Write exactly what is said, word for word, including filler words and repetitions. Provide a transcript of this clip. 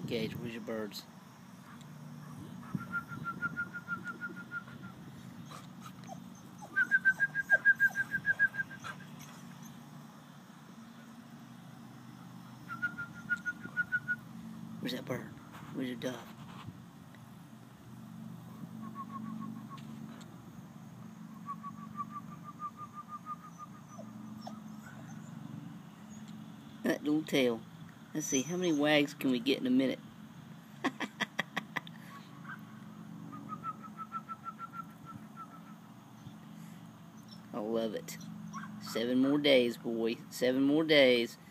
Gage, where's your birds? Where's that bird? Where's your dove? That little tail. Let's see, how many wags can we get in a minute? I love it. Seven more days, boy. Seven more days.